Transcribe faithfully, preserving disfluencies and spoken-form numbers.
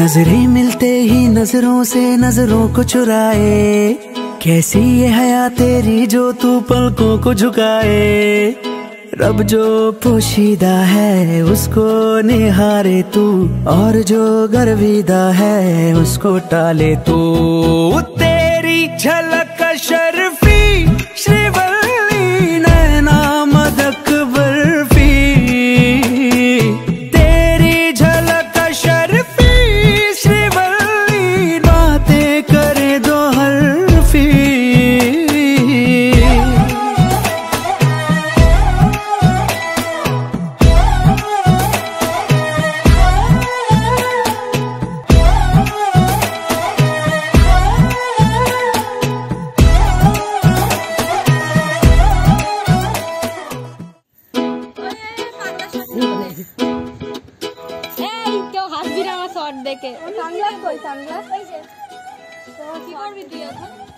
नजरें मिलते ही नजरों से नजरों को चुराए, कैसी ये हया तेरी जो तू पलकों को झुकाए। रब जो पोशीदा है उसको निहारे तू, और जो गर्विदा है उसको टाले तू। तेरी झलक शर्फी श्रीवल्ली नैना मदक बर्फी, तेरी झलक शर्फी श्रीवल्ली बातें करे दो हरफी। দেখে সানগ্লাস কই সানগ্লাস তো কি করবি তুই এখন?